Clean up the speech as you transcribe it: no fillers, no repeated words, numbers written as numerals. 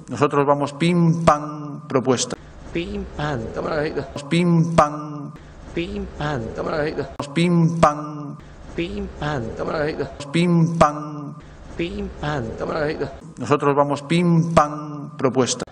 Nosotros vamos pim, pam, propuesta. Pim, pam, toma la hijita. Pim, pam. Pim, pam, toma la hijita. Pim, pam. Pim, pam, toma la hijita. Pim, pam. Pim, pam, toma la hijita. Nosotros vamos pim, pam, propuesta.